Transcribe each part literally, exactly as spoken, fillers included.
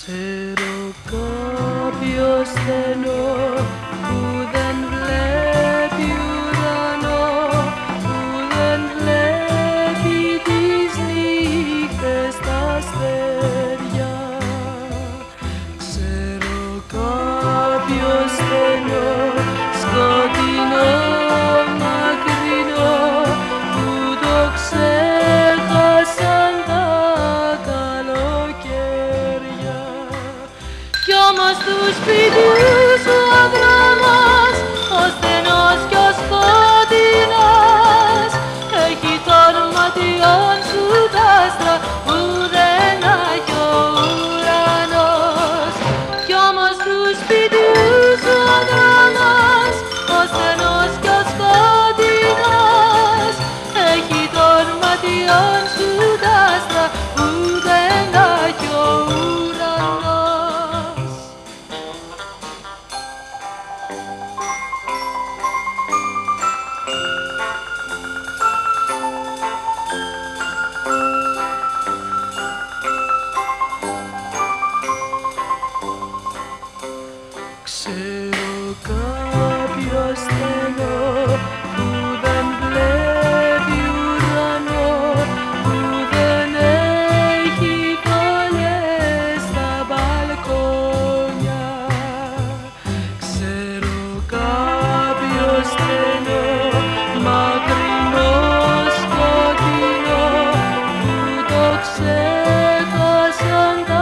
Ξέρω κάποιο στενό που δεν βλέπει ουρανό, που δεν βλέπει τις νύχτες τα αστέρια. Ξέρω κάποιο στενό, σκοτεινό, μακρινό, που το ξέχασαν τα καλοκαίρια. Κι όμως του σπιτιού σου ο δρόμος, ο στενός κι ο σκοτεινός, έχει των ματιών σου τα άστρα που δεν έχει ο ουρανός. Κι όμως του σπιτιού σου ο δρόμος, ο στενός κι ο σκοτεινός, έχει των ματιών σου τα άστρα που δεν έχει ο ουρανός. Ξέρω κάποιο στενό που δεν βλέπει ουρανό, που δεν έχει φωλιές στα μπαλκόνια. Ξέρω κάποιο στενό, μακρινό, σκοτεινό, που το ξέχασαν τα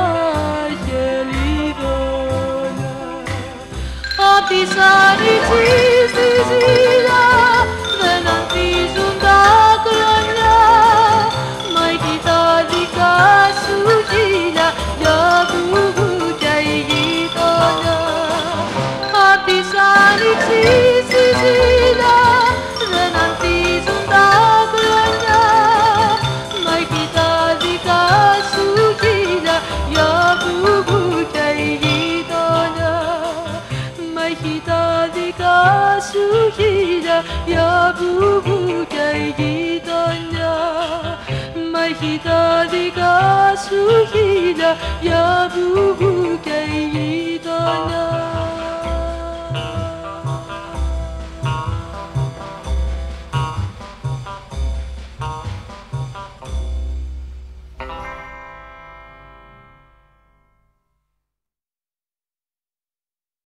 χελιδόνια. Απ' της άνοιξης τη ζήλια δεν ανθίζουν τα κλονιά, μα έχει τα δικά σου χείλια για βουβούκια η γειτονιά. Απ' της άνοιξης τη ζήλια δεν ανθίζουν τα κλονιά, μα έχει τα δικά σου χείλια για βουβούκια η γειτονιά. Μα έχει τα δικά σου χείλια για βουβούκια η γειτονιά. Μα έχει τα δικά σου χείλια για βουβούκια